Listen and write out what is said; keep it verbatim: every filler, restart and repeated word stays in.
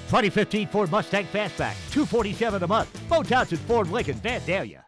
twenty fifteen Ford Mustang Fastback, two forty-seven a month. Beau, Townsend, Ford, Lincoln, Vandalia.